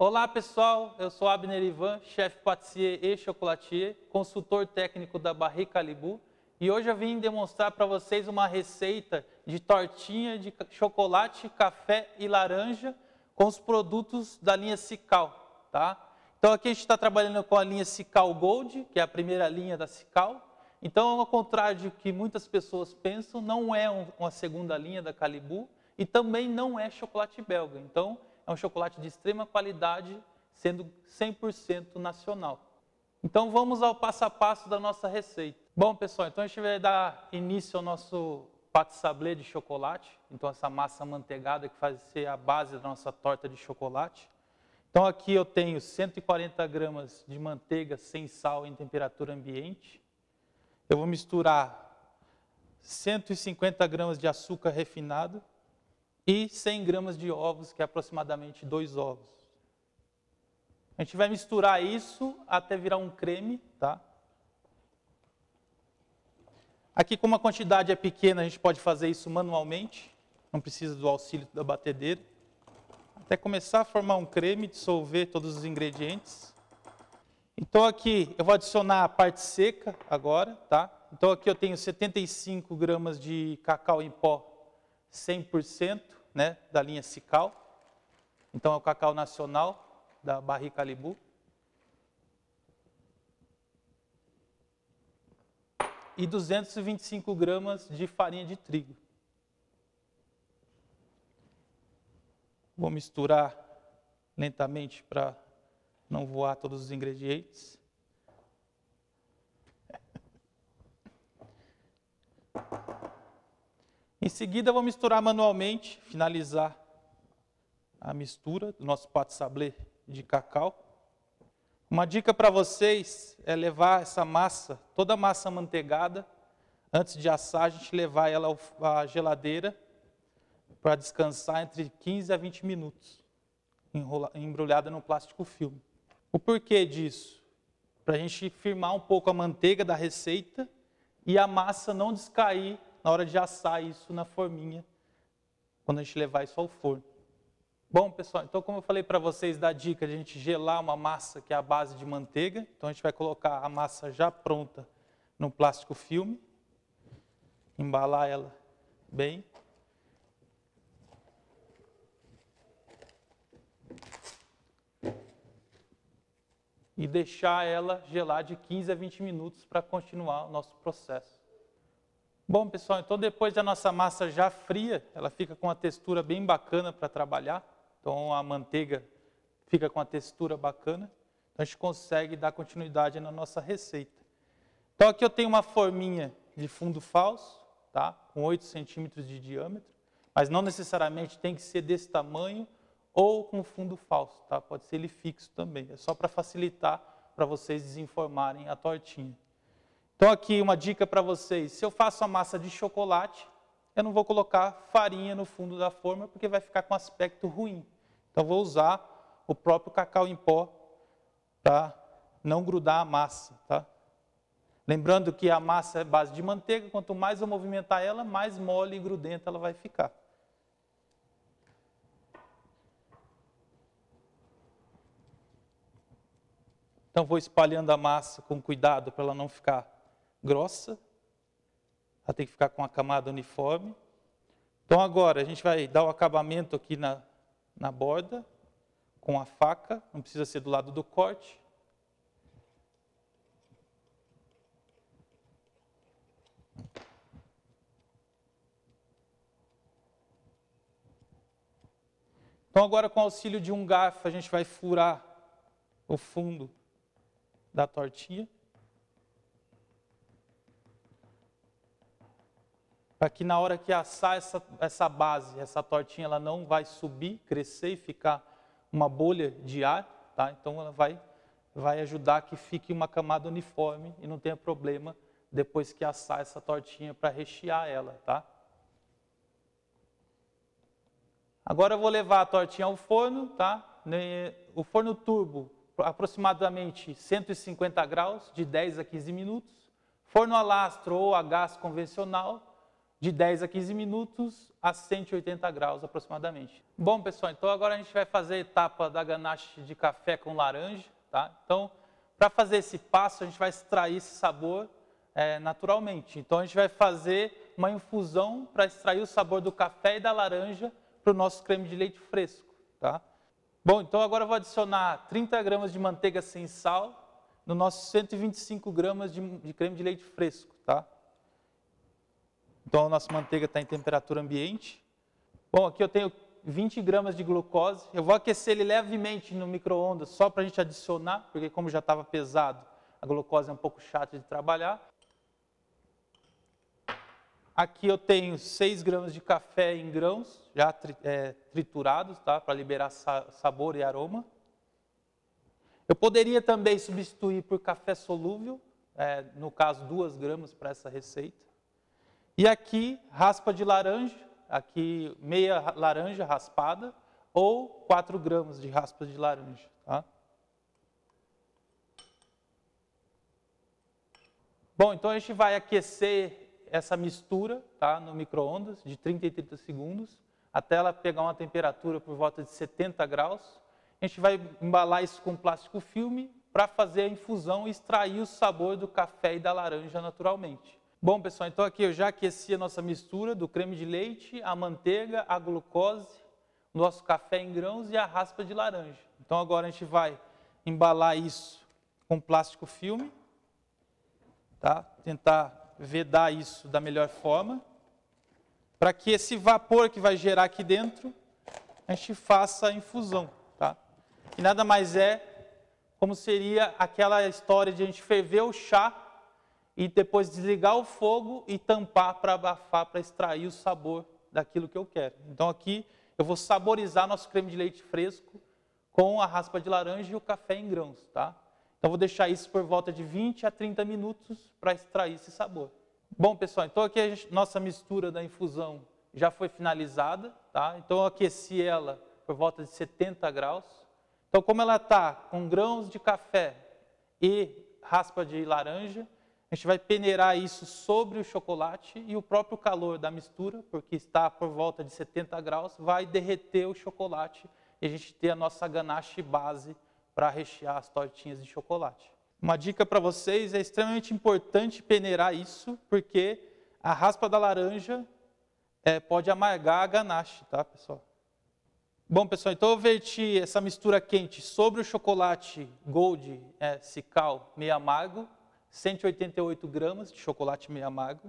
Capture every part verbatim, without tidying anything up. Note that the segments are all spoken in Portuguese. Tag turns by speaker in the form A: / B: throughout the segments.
A: Olá pessoal, eu sou Abner Ivan, chefe patissier e chocolatier, consultor técnico da Barry Callebaut, e hoje eu vim demonstrar para vocês uma receita de tortinha de chocolate, café e laranja com os produtos da linha Cical, tá? Então aqui a gente está trabalhando com a linha Cical Gold, que é a primeira linha da Cical. Então, ao contrário do que muitas pessoas pensam, não é uma segunda linha da Callebaut e também não é chocolate belga. Então, é um chocolate de extrema qualidade, sendo cem por cento nacional. Então vamos ao passo a passo da nossa receita. Bom pessoal, então a gente vai dar início ao nosso pâte sablé de chocolate. Então essa massa amanteigada que vai ser a base da nossa torta de chocolate. Então aqui eu tenho cento e quarenta gramas de manteiga sem sal em temperatura ambiente. Eu vou misturar cento e cinquenta gramas de açúcar refinado e cem gramas de ovos, que é aproximadamente dois ovos. A gente vai misturar isso até virar um creme, tá? Aqui, como a quantidade é pequena, a gente pode fazer isso manualmente, não precisa do auxílio da batedeira. Até começar a formar um creme, dissolver todos os ingredientes. Então aqui eu vou adicionar a parte seca agora, tá? Então aqui eu tenho setenta e cinco gramas de cacau em pó cem por cento, né, da linha Cical. Então é o cacau nacional da Barry Callebaut. E duzentos e vinte e cinco gramas de farinha de trigo. Vou misturar lentamente para não voar todos os ingredientes. Em seguida, vou misturar manualmente, finalizar a mistura do nosso pâte sablé de cacau. Uma dica para vocês é levar essa massa, toda a massa amanteigada, antes de assar, a gente levar ela à geladeira para descansar entre quinze a vinte minutos, embrulhada no plástico filme. O porquê disso? Para a gente firmar um pouco a manteiga da receita e a massa não descair na hora de assar isso na forminha, quando a gente levar isso ao forno. Bom, pessoal, então como eu falei para vocês, da dica de a gente gelar uma massa que é a base de manteiga. Então a gente vai colocar a massa já pronta no plástico filme, embalar ela bem. E deixar ela gelar de quinze a vinte minutos para continuar o nosso processo. Bom, pessoal, então depois da nossa massa já fria, ela fica com uma textura bem bacana para trabalhar. Então a manteiga fica com uma textura bacana. Então a gente consegue dar continuidade na nossa receita. Então aqui eu tenho uma forminha de fundo falso, tá? Com oito centímetros de diâmetro. Mas não necessariamente tem que ser desse tamanho ou com fundo falso, tá? Pode ser ele fixo também. É só para facilitar para vocês desenformarem a tortinha. Então aqui uma dica para vocês, se eu faço a massa de chocolate, eu não vou colocar farinha no fundo da forma, porque vai ficar com aspecto ruim. Então vou usar o próprio cacau em pó para não grudar a massa, tá? Lembrando que a massa é base de manteiga, quanto mais eu movimentar ela, mais mole e grudenta ela vai ficar. Então vou espalhando a massa com cuidado para ela não ficar grossa. Ela tem que ficar com a camada uniforme. Então agora a gente vai dar o acabamento aqui na, na borda, com a faca, não precisa ser do lado do corte. Então agora com o auxílio de um garfo a gente vai furar o fundo da tortinha. Para que na hora que assar essa, essa base, essa tortinha, ela não vai subir, crescer e ficar uma bolha de ar, tá? Então ela vai, vai ajudar que fique uma camada uniforme e não tenha problema depois que assar essa tortinha para rechear ela, tá? Agora eu vou levar a tortinha ao forno, tá? O forno turbo, aproximadamente cento e cinquenta graus, de dez a quinze minutos. Forno a lastro ou a gás convencional, de dez a quinze minutos a cento e oitenta graus aproximadamente. Bom, pessoal, então agora a gente vai fazer a etapa da ganache de café com laranja, tá? Então, para fazer esse passo, a gente vai extrair esse sabor é, naturalmente. Então, a gente vai fazer uma infusão para extrair o sabor do café e da laranja para o nosso creme de leite fresco, tá? Bom, então agora eu vou adicionar trinta gramas de manteiga sem sal no nosso cento e vinte e cinco gramas de, de creme de leite fresco, tá? Então a nossa manteiga está em temperatura ambiente. Bom, aqui eu tenho vinte gramas de glucose. Eu vou aquecer ele levemente no micro-ondas só para a gente adicionar, porque como já estava pesado, a glucose é um pouco chata de trabalhar. Aqui eu tenho seis gramas de café em grãos, já é, triturados, tá? Para liberar sa sabor e aroma. Eu poderia também substituir por café solúvel, é, no caso duas gramas para essa receita. E aqui, raspa de laranja, aqui meia laranja raspada, ou quatro gramas de raspa de laranja, tá? Bom, então a gente vai aquecer essa mistura, tá, no micro-ondas de trinta em trinta segundos, até ela pegar uma temperatura por volta de setenta graus. A gente vai embalar isso com plástico filme para fazer a infusão e extrair o sabor do café e da laranja naturalmente. Bom, pessoal, então aqui eu já aqueci a nossa mistura do creme de leite, a manteiga, a glucose, o nosso café em grãos e a raspa de laranja. Então agora a gente vai embalar isso com plástico filme, tá? Tentar vedar isso da melhor forma, para que esse vapor que vai gerar aqui dentro, a gente faça a infusão, tá? E nada mais é como seria aquela história de a gente ferver o chá e depois desligar o fogo e tampar para abafar, para extrair o sabor daquilo que eu quero. Então aqui eu vou saborizar nosso creme de leite fresco com a raspa de laranja e o café em grãos, tá? Então vou deixar isso por volta de vinte a trinta minutos para extrair esse sabor. Bom, pessoal, então aqui a gente, nossa mistura da infusão já foi finalizada, tá? Então eu aqueci ela por volta de setenta graus. Então como ela está com grãos de café e raspa de laranja, a gente vai peneirar isso sobre o chocolate e o próprio calor da mistura, porque está por volta de setenta graus, vai derreter o chocolate e a gente ter a nossa ganache base para rechear as tortinhas de chocolate. Uma dica para vocês, é extremamente importante peneirar isso, porque a raspa da laranja é, pode amargar a ganache, tá, pessoal? Bom, pessoal, então eu verti essa mistura quente sobre o chocolate Gold é, Cical meio amargo, cento e oitenta e oito gramas de chocolate meio amargo.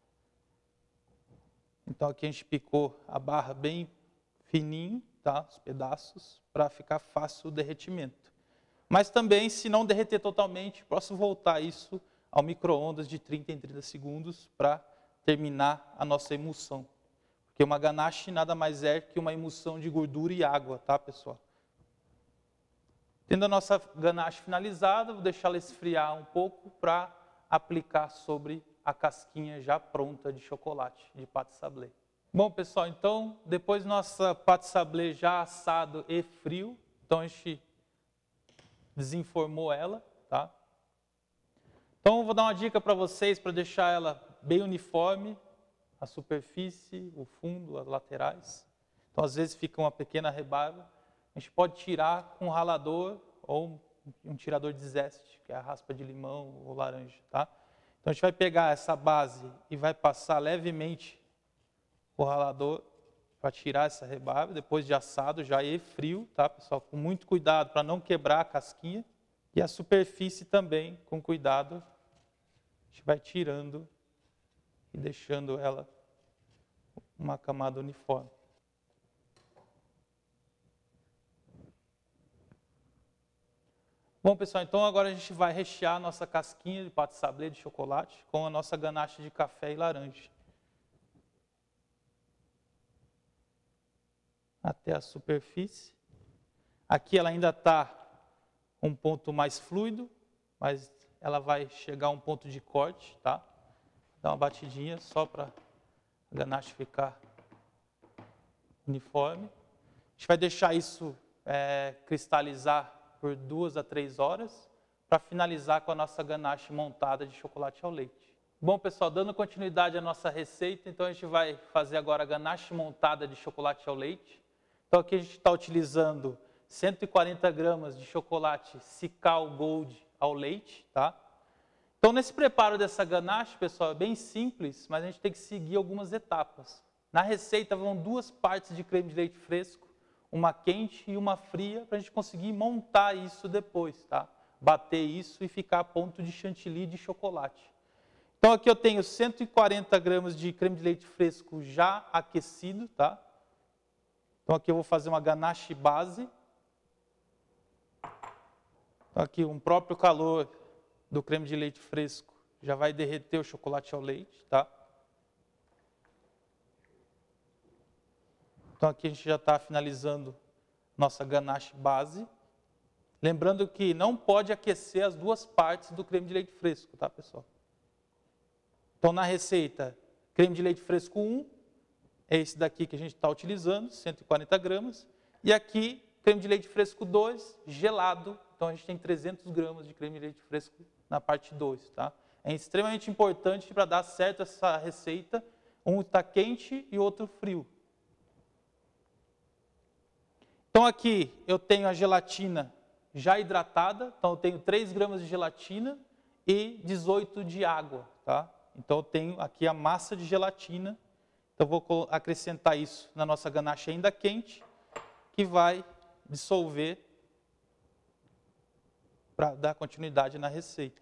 A: Então aqui a gente picou a barra bem fininho, tá, os pedaços, para ficar fácil o derretimento. Mas também, se não derreter totalmente, posso voltar isso ao micro-ondas de trinta em trinta segundos para terminar a nossa emulsão. Porque uma ganache nada mais é que uma emulsão de gordura e água, tá, pessoal? Tendo a nossa ganache finalizada, vou deixá-la esfriar um pouco para aplicar sobre a casquinha já pronta de chocolate, de pâte sablé. Bom, pessoal, então, depois nossa pâte sablé já assado e frio, então a gente desenformou ela, tá? Então eu vou dar uma dica para vocês para deixar ela bem uniforme, a superfície, o fundo, as laterais. Então às vezes fica uma pequena rebarba. A gente pode tirar com um ralador ou um tirador de zeste, que é a raspa de limão ou laranja, tá? Então a gente vai pegar essa base e vai passar levemente o ralador para tirar essa rebarba, depois de assado, já e frio, tá, pessoal? Com muito cuidado para não quebrar a casquinha. E a superfície também, com cuidado, a gente vai tirando e deixando ela uma camada uniforme. Bom, pessoal, então agora a gente vai rechear a nossa casquinha de pâte sablé de chocolate com a nossa ganache de café e laranja. Até a superfície. Aqui ela ainda está um ponto mais fluido, mas ela vai chegar a um ponto de corte, tá? Dá uma batidinha só para a ganache ficar uniforme. A gente vai deixar isso é, cristalizar por duas a três horas para finalizar com a nossa ganache montada de chocolate ao leite. Bom, pessoal, dando continuidade à nossa receita, então a gente vai fazer agora a ganache montada de chocolate ao leite. Então aqui a gente está utilizando cento e quarenta gramas de chocolate Cical Gold ao leite, tá? Então nesse preparo dessa ganache, pessoal, é bem simples, mas a gente tem que seguir algumas etapas. Na receita vão duas partes de creme de leite fresco, uma quente e uma fria, para a gente conseguir montar isso depois, tá? Bater isso e ficar a ponto de chantilly de chocolate. Então aqui eu tenho cento e quarenta gramas de creme de leite fresco já aquecido, tá? Então aqui eu vou fazer uma ganache base. Então aqui um próprio calor do creme de leite fresco já vai derreter o chocolate ao leite, tá? Então aqui a gente já está finalizando nossa ganache base. Lembrando que não pode aquecer as duas partes do creme de leite fresco, tá, pessoal? Então, na receita, creme de leite fresco um, é esse daqui que a gente está utilizando, cento e quarenta gramas. E aqui, creme de leite fresco dois, gelado. Então, a gente tem trezentos gramas de creme de leite fresco na parte dois, tá? É extremamente importante para dar certo essa receita. Um está quente e outro frio. Então, aqui eu tenho a gelatina já hidratada. Então, eu tenho três gramas de gelatina e dezoito de água, tá? Então eu tenho aqui a massa de gelatina, então vou acrescentar isso na nossa ganache ainda quente, que vai dissolver para dar continuidade na receita.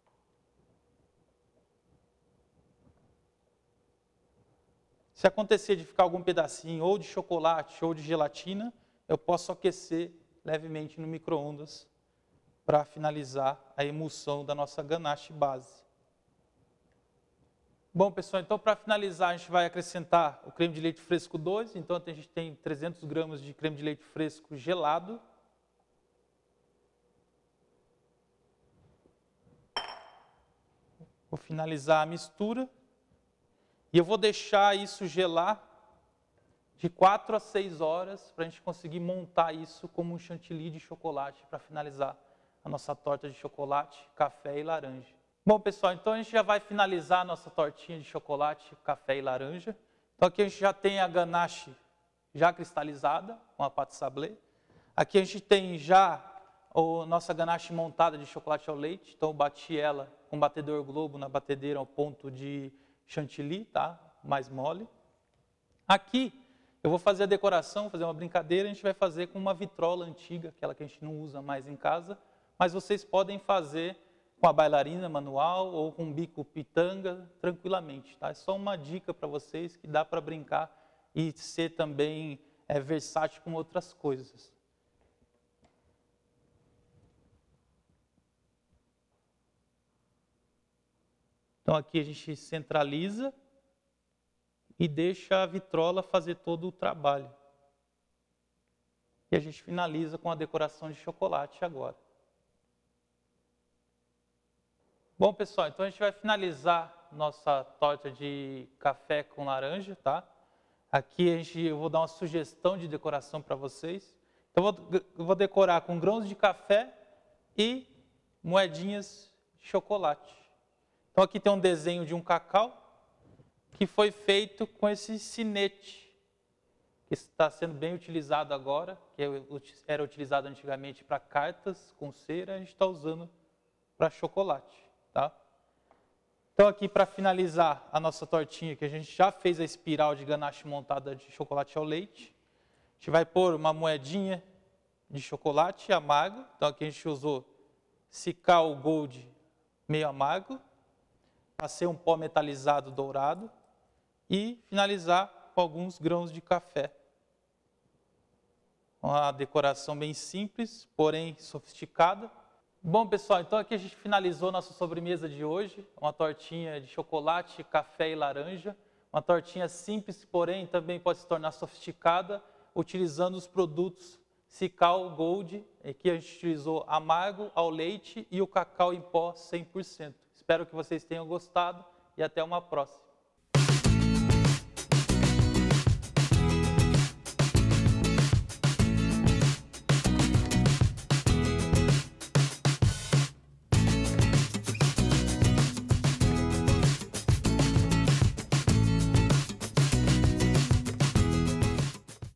A: Se acontecer de ficar algum pedacinho ou de chocolate ou de gelatina, eu posso aquecer levemente no micro-ondas para finalizar a emulsão da nossa ganache base. Bom, pessoal, então para finalizar a gente vai acrescentar o creme de leite fresco dois, então a gente tem trezentos gramas de creme de leite fresco gelado. Vou finalizar a mistura e eu vou deixar isso gelar de quatro a seis horas para a gente conseguir montar isso como um chantilly de chocolate para finalizar a nossa torta de chocolate, café e laranja. Bom, pessoal, então a gente já vai finalizar a nossa tortinha de chocolate, café e laranja. Então aqui a gente já tem a ganache já cristalizada, com a pâte sablé. Aqui a gente tem já a nossa ganache montada de chocolate ao leite. Então eu bati ela com batedor Globo na batedeira ao ponto de chantilly, tá? Mais mole. Aqui eu vou fazer a decoração, fazer uma brincadeira. A gente vai fazer com uma vitrola antiga, aquela que a gente não usa mais em casa. Mas vocês podem fazer com a bailarina manual ou com um bico pitanga tranquilamente, tá? É só uma dica para vocês que dá para brincar e ser também é, versátil com outras coisas. Então aqui a gente centraliza e deixa a vitrola fazer todo o trabalho. E a gente finaliza com a decoração de chocolate agora. Bom, pessoal, então a gente vai finalizar nossa torta de café com laranja, tá? Aqui a gente, eu vou dar uma sugestão de decoração para vocês. Então eu vou, eu vou decorar com grãos de café e moedinhas de chocolate. Então aqui tem um desenho de um cacau que foi feito com esse sinete, que está sendo bem utilizado agora, que era utilizado antigamente para cartas com cera, a gente está usando para chocolate. Tá? Então aqui para finalizar a nossa tortinha, que a gente já fez a espiral de ganache montada de chocolate ao leite, a gente vai pôr uma moedinha de chocolate amargo. Então aqui a gente usou Cical Gold meio amargo, passei um pó metalizado dourado e finalizar com alguns grãos de café. Uma decoração bem simples, porém sofisticada. Bom, pessoal, então aqui a gente finalizou nossa sobremesa de hoje, uma tortinha de chocolate, café e laranja, uma tortinha simples, porém também pode se tornar sofisticada, utilizando os produtos Cical Gold, aqui a gente utilizou amargo ao leite e o cacau em pó cem por cento. Espero que vocês tenham gostado e até uma próxima.